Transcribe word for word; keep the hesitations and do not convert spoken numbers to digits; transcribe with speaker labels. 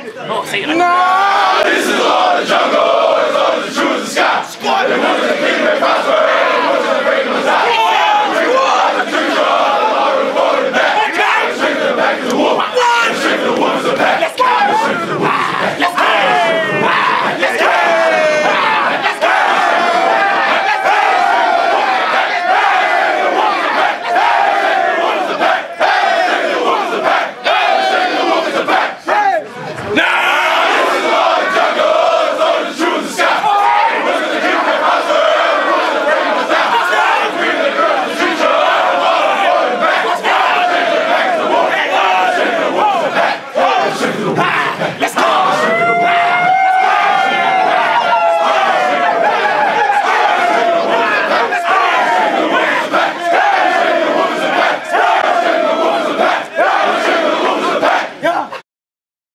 Speaker 1: Oh, say it like
Speaker 2: no! This is all the jungle, it's all the truth of the sky. The ones that keep it prosper, the ones that break them aside. The future of the law reported back. The strength of the back is the wolf. The strength of the wolf is the pack. Let's go! The strength of the wolf is the pack. Let's go! Let's go! Let's